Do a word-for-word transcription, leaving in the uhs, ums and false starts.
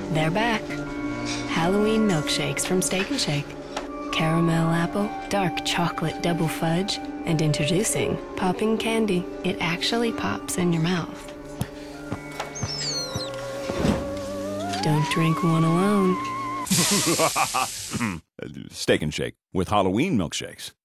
They're back. Halloween milkshakes from Steak and Shake. Caramel apple, dark chocolate double fudge, and introducing popping candy. It actually pops in your mouth. Don't drink one alone. Steak and Shake with Halloween milkshakes.